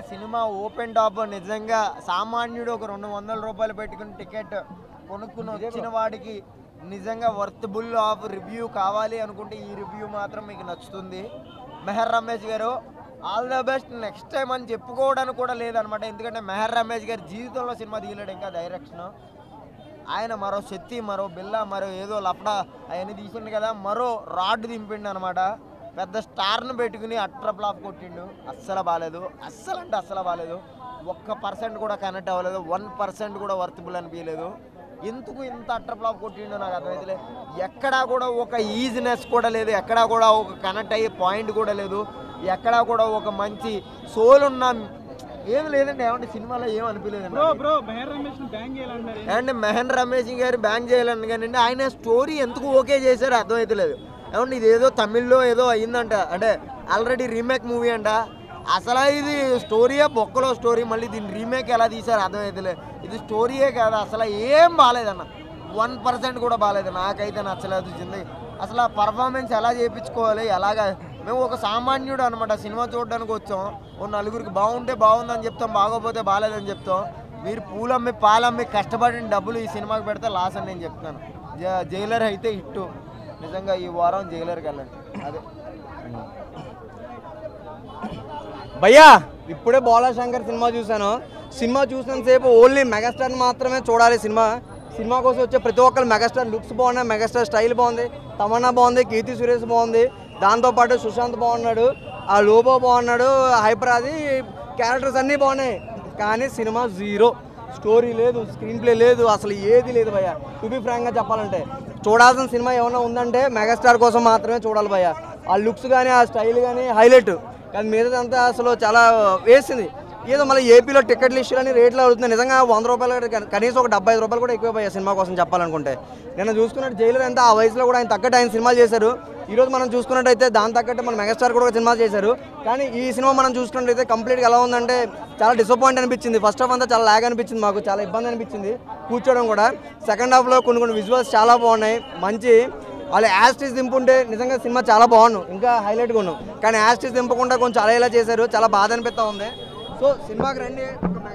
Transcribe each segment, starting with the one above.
Cinema open top నిజంగా సామాన్యుడు ఒక 200 రూపాయలు పెట్టుకుని టికెట్ కొనుక్కుని వచ్చిన వాడికి నిజంగా వర్తబుల్ ఆఫ్ రివ్యూ కావాలి అనుకుంటే ఈ రివ్యూ మాత్రం మీకు నచ్చుతుంది. మెహర్ రమేష్ గారు all the best. Next time అని చెప్పుకోవడానికి కూడా లేదనమాట. ఎందుకంటే మెహర్ రమేష్ గారు జీవితంలో సినిమా తీయలేడు ఇంకా డైరెక్షన్. ఆయన మరో శక్తి, మరో బిల్ల, మరో ఏదో లఫడా అవన్నీ తీసిండు కదా, మరో రాడ్ దింపిండు అనమాట. పెద్ద స్టార్ను పెట్టుకుని అట్ర ఫ్లాప్ కొట్టిండు. అస్సలు బాగాలేదు, అస్సలు అంటే అస్సలు బాగాలేదు. 1% కూడా కనెక్ట్ అవ్వలేదు, 1% కూడా వర్తబుల్ అనిపించలేదు. ఎందుకు ఇంత అట్ర ఫ్లాప్ కొట్టిండో నాకు అర్థమైతే. ఎక్కడా కూడా ఒక ఈజినెస్ కూడా లేదు, ఎక్కడా కూడా ఒక కనెక్ట్ అయ్యే పాయింట్ కూడా లేదు, ఎక్కడా కూడా ఒక మంచి సోల్ ఉన్న ఏమి లేదండి. ఏమంటే సినిమాలో ఏం అనిపించలేదండి. ఏమంటే మెహర్ రమేష్ గారు బ్యాంక్ చేయాలని కానీ ఆయన స్టోరీ ఎందుకు ఓకే చేశారో అర్థమైతే లేదు. ఏమంటే ఇది ఏదో తమిళ్లో ఏదో అయ్యిందంట, అంటే ఆల్రెడీ రీమేక్ మూవీ అంట. అసలు ఇది స్టోరీయే బొక్కలో స్టోరీ, మళ్ళీ దీన్ని రీమేక్ ఎలా తీశారు అర్థమైతే. ఇది స్టోరీయే కాదు, అసలు ఏం బాగాలేదన్న. 1% కూడా బాగాలేదు, నాకైతే నచ్చలేదు. అసలు ఆ పర్ఫార్మెన్స్ ఎలా చేయించుకోవాలి, ఎలాగా. మేము ఒక సామాన్యుడు అనమాట, సినిమా చూడడానికి వచ్చాం. ఓ నలుగురికి బాగుంటే బాగుందని చెప్తాం, బాగోపోతే బాగాలేదని చెప్తాం. మీరు పూలమ్మి పాలమ్మి కష్టపడిన డబ్బులు ఈ సినిమాకి పెడితే లాస్ అని నేను చెప్తున్నాను. జైలర్ అయితే హిట్టు. నిజంగా ఈ వారం జైలర్కి వెళ్ళండి. అదే భయ్యా ఇప్పుడే బోలాశంకర్ సినిమా చూశాను. సినిమా చూసినంతసేపు ఓన్లీ మెగాస్టార్ మాత్రమే చూడాలి. సినిమా కోసం వచ్చే ప్రతి ఒక్కరు మెగాస్టార్ లుక్స్ బాగున్నాయి, మెగాస్టార్ స్టైల్ బాగుంది, తమన్నా బాగుంది, కీర్తి సురేష్ బాగుంది, దాంతోపాటు సుశాంత్ బాగున్నాడు, ఆ లోబో బాగున్నాడు, హైపరాది క్యారెక్టర్స్ అన్నీ బాగున్నాయి. కానీ సినిమా జీరో. స్టోరీ లేదు, స్క్రీన్ ప్లే లేదు, అసలు ఏది లేదు భయ్య. టు బి ఫ్రాంక్గా చెప్పాలంటే చూడాల్సిన సినిమా ఏమైనా ఉందంటే మెగాస్టార్ కోసం మాత్రమే చూడాలి భయ్య. ఆ లుక్స్ కానీ ఆ స్టైల్ కానీ హైలైట్. కానీ మీదంతా అసలు చాలా వేసింది. ఏదో మళ్ళీ ఏపీలో టికెట్ లిస్టులు అని రేట్లు అవుతుంది. నిజంగా 100 రూపాయలు కనీసం ఒక 75 రూపాయలు కూడా ఎక్కువ పోయాయి సినిమా కోసం చెప్పాలనుకుంటే. నేను చూసుకున్నట్టు జైలర్ ఎంత ఆ వయసులో కూడా ఆయన తగ్గట్టు ఆయన సినిమాలు చేశారు. ఈరోజు మనం చూసుకున్నట్టయితే దాని తగ్గట్టు మన మెగాస్టార్ కూడా సినిమా చేశారు. కానీ ఈ సినిమా మనం చూసుకున్నట్టయితే కంప్లీట్గా ఎలా ఉందంటే చాలా డిసప్పాయింట్ అనిపించింది. ఫస్ట్ హాఫ్ అంతా చాలా లాగ్ అనిపించింది, మాకు చాలా ఇబ్బంది అనిపించింది కూర్చోవడం కూడా. సెకండ్ హాఫ్లో కొన్ని విజువల్స్ చాలా బాగున్నాయి, మంచి. వాళ్ళు యాస్టీస్ దింపుంటే నిజంగా సినిమా చాలా బాగున్నాం, ఇంకా హైలైట్గా ఉన్నాం. కానీ యాస్టీస్ దింపకుండా కొంచెం అలా ఇలా చేశారు, చాలా బాధ అనిపిస్తూ ఉంది. సో సినిమాకి రండి.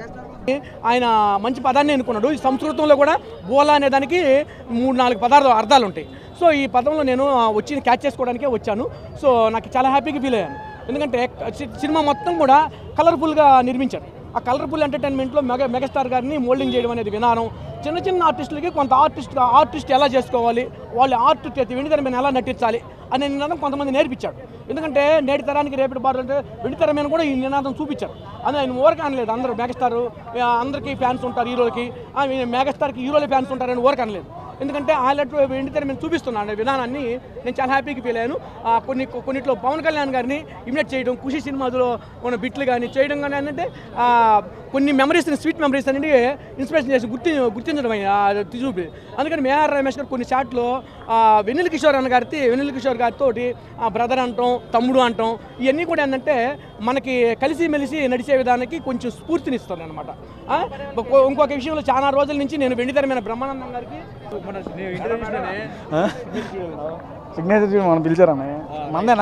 ఆయన మంచి పదాన్ని ఎన్నుకున్నాడు. ఈ సంస్కృతంలో కూడా బోలా అనే దానికి 3-4 అర్థాలు ఉంటాయి. సో ఈ పదంలో నేను వచ్చి క్యాచ్ చేసుకోవడానికే వచ్చాను. సో నాకు చాలా హ్యాపీగా ఫీల్ అయ్యాను. ఎందుకంటే సినిమా మొత్తం కూడా కలర్ఫుల్గా నిర్మించారు. ఆ కలర్ఫుల్ ఎంటర్టైన్మెంట్లో మెగాస్టార్ గారిని మోల్డింగ్ చేయడం అనేది విధానం. చిన్న ఆర్టిస్టులకి కొంత ఆర్టిస్ట్ ఎలా చేసుకోవాలి, వాళ్ళు ఆర్ట్ వెండితెర మీద ఎలా నటించాలి అనే నినాదం కొంతమంది నేర్పించాడు. ఎందుకంటే నేటి తరానికి రేపటి బారు అంటే వెండితెర మీద కూడా ఈ నినాదం చూపించారు. అని ఆయన ఊరక అనలేదు. అందరూ మెగాస్టార్ అందరికీ ఫ్యాన్స్ ఉంటారు, హీరోలకి మెగాస్టార్కి హీరోలకి ఫ్యాన్స్ ఉంటారని ఊరక అనలేదు. ఎందుకంటే హైలైట్ వెండితెర మీద చూపిస్తున్నాను విధానాన్ని నేను చాలా హ్యాపీగా ఫీల్ అయ్యాను. కొన్నిట్లో పవన్ కళ్యాణ్ గారిని ఇమిటేట్ చేయడం, ఖుషి సినిమాలో ఉన్న బిట్లు కానీ చేయడం కానీ ఏంటంటే కొన్ని మెమరీస్ని స్వీట్ మెమరీస్ అనేది ఇన్స్పిరేషన్ చేసి గుర్తించడం చూపి. అందుకని మెహర్ రమేష్ గారు కొన్ని షాట్లో వెన్నెల కిషోర్ గారితో బ్రదర్ అంటాం, తమ్ముడు అంటాం, ఇవన్నీ కూడా ఏంటంటే మనకి కలిసిమెలిసి నడిచే విధానానికి కొంచెం స్ఫూర్తినిస్తుంది అనమాట. ఇంకొక విషయంలో చాలా రోజుల నుంచి నేను వెండితెర మీద బ్రహ్మానందం గారికి సిగ్నేచర్ మనం పిలిచారన్న మందేనా?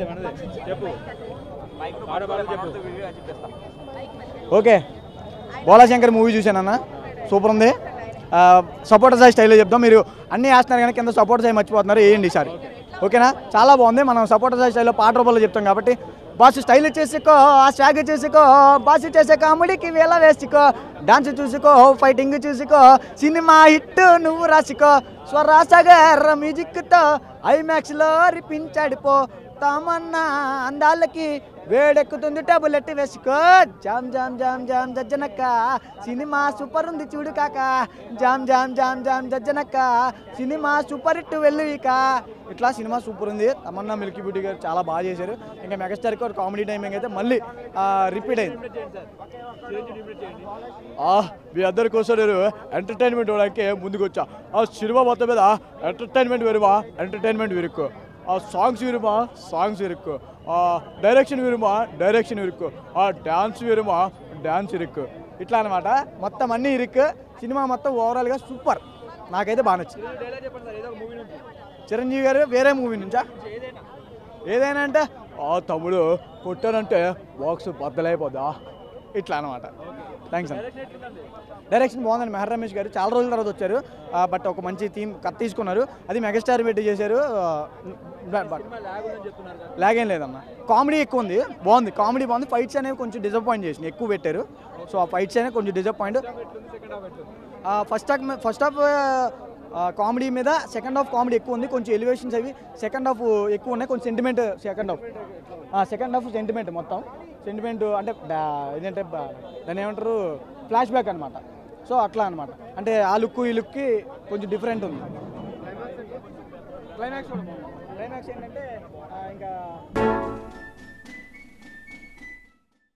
ఓకే, బోలాశంకర్ మూవీ చూశానన్న, సూపర్ ఉంది. సపోర్టర్ సాయి స్టైల్లో చెప్తాం. మీరు అన్నీ వేస్తున్నారు కానీ కింద సపోర్టర్ సాయి మర్చిపోతున్నారు, వేయండి ఈసారి. ఓకేనా? చాలా బాగుంది. మనం సపోర్టర్ సాయి స్టైల్లో పాట రూపంలో చెప్తాం కాబట్టి బాస్ స్టైల్ చేసుకో, ఆ స్వాగ్ చేసుకో, బాస్ చేసే కామెడీకి వేళ వేసుకో, డాన్స్ చూసుకో, ఫైటింగ్ చూసుకో, సినిమా హిట్ నువ్వు రాసుకో, స్వరాసగర్ మ్యూజిక్తో ఐమాక్స్లో రిపించాడిపో, తమన్నా అందాలకి వేడెక్కుతుంది టబులెట్ వేసుకో, జామ్ జామ్ జామ్ జామ్ జజ్జనక్క సినిమా సూపర్ ఉంది చూడు కాక, జామ్ జామ్ జామ్ జామ్ జజ్జనక్క సినిమా సూపర్ హిట్ వెల్లువిక. ఇట్లా సినిమా సూపర్ ఉంది. తమన్నా మిల్కీ బ్యూటీ గారు చాలా బాగా చేశారు. ఇంకా మెగాస్టార్కి ఒక కామెడీ టైమింగ్ అయితే మళ్ళీ రిపీట్ అయింది. మీ అందరి కోసం నేను ఎంటర్టైన్మెంట్ ఇవ్వడానికి ముందుకు వచ్చా. ఆ సినిమా మొత్తం మీద ఎంటర్టైన్మెంట్ వేరుమా, ఎంటర్టైన్మెంట్ విరుక్కు, ఆ సాంగ్స్ విరుమా, సాంగ్స్ విరుక్కు, డైరెక్షన్ విరుమా, డైరెక్షన్ ఇరుక్కు, డ్యాన్స్ విరుమా, డ్యాన్స్ ఇరుక్కు. ఇట్లా అనమాట. మొత్తం అన్నీ ఇరుక్కు. సినిమా మొత్తం ఓవరాల్గా సూపర్. నాకైతే బాగా నచ్చింది. చిరంజీవి గారు వేరే మూవీ నుంచా? ఏదైనా అంటే తమ్ముడు కొట్టానంటే బాక్స్ బద్దలైపోద్దా, ఇట్లా అనమాట. థ్యాంక్స్ అన్న. డైరెక్షన్ బాగుందండి. మెహర్ రమేష్ గారు చాలా రోజుల తర్వాత వచ్చారు, బట్ ఒక మంచి థీమ్ కథ తీసుకున్నారు. అది మెగాస్టార్ పెట్టి చేశారు. లాగ్ ఏం లేదన్న, కామెడీ ఎక్కువ ఉంది, బాగుంది, కామెడీ బాగుంది. ఫైట్స్ అనేవి కొంచెం డిసప్పాయింట్ చేసింది, ఎక్కువ పెట్టారు. సో ఆ ఫైట్స్ అనేవి కొంచెం డిసప్పాయింట్. ఫస్ట్ హాఫ్ కామెడీ మీద, సెకండ్ హాఫ్ కామెడీ ఎక్కువ ఉంది, కొంచెం ఎలివేషన్స్ అవి సెకండ్ హాఫ్ ఎక్కువ ఉన్నాయి, కొంచెం సెంటిమెంట్ సెకండ్ హాఫ్ సెంటిమెంట్ మొత్తం సెంటిమెంట్ అంటే ఏంటంటే దాన్ని ఏమంటారు, ఫ్లాష్ బ్యాక్ అనమాట. సో అట్లా అనమాట, అంటే ఆ లుక్ ఈ లుక్కి కొంచెం డిఫరెంట్ ఉంది. క్లైమాక్స్ ఏంటంటే ఇంకా